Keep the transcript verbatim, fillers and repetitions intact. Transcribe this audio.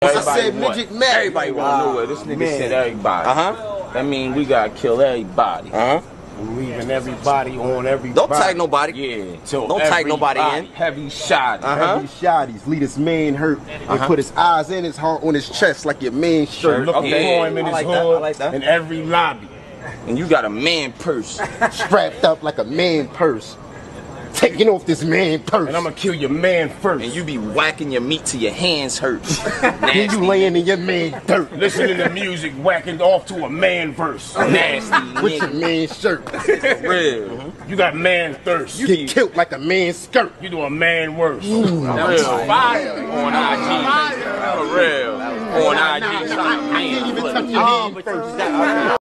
I said midget Mac. Everybody wanna know it. This nigga man. said everybody. Uh-huh. That mean we gotta kill everybody. Uh-huh. I'm leaving everybody on everybody. Don't tag nobody. Yeah. So Don't tag nobody in. Heavy shot. Uh-huh. Heavy shotties. Lead his man hurt and Uh-huh. put his eyes in his heart on his chest like your man shirt. Look Okay. for him in I his like that, hood I like that. in every lobby. And you got a man purse. Strapped up like a man purse. Taking off this man purse. And I'm gonna kill your man first. And you be whacking your meat till your hands hurt. Then you laying in your man dirt. Listening to music, whacking off to a man verse. Nasty. With your man shirt. For real. Mm-hmm. You got man thirst. You get killed like a man skirt. You do a man worse. Ooh, that was fire on I G. For real. On I G. I can't even touch your hand first.